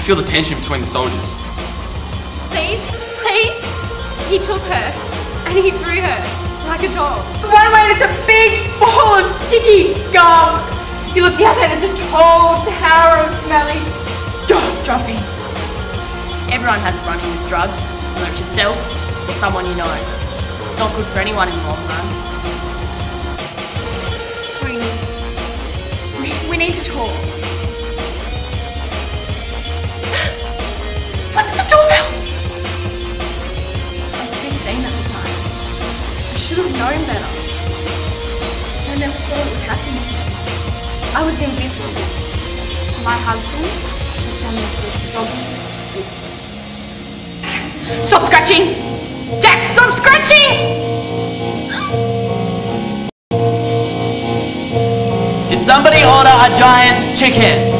feel the tension between the soldiers. Please, please. He took her and he threw her like a doll. One way it's a big ball of sticky gum. You look the other and it's a tall tower of smelly dog dropping. Everyone has a run-in with drugs, whether it's yourself or someone you know. It's not good for anyone in the long run. Tony, we need to talk. Was it the doorbell? I was 15 at the time. I should have known better. I never thought it would happen to me. I was invincible. My husband was turned into a soggy biscuit. Stop scratching! Jack, stop scratching! Did somebody order a giant chicken?